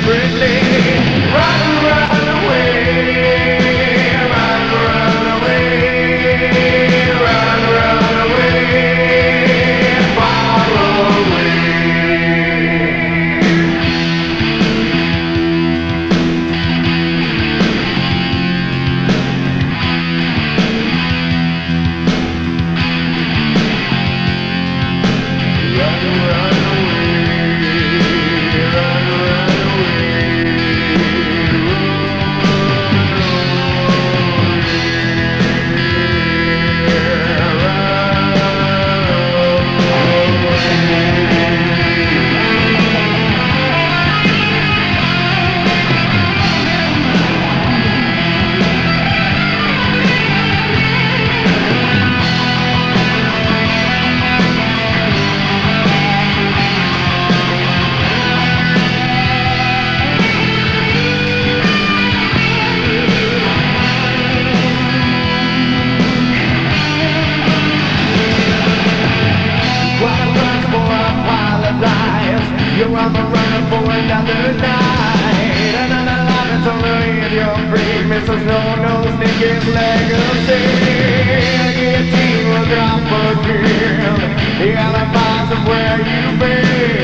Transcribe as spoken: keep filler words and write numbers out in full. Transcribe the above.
desperately. Run, run away, run, run away, run, run away, far away. You're on the run for another night. Another life is only in your dream. It's a no-nose naked legacy. The guillotine will drop again. The alibis of where you've been.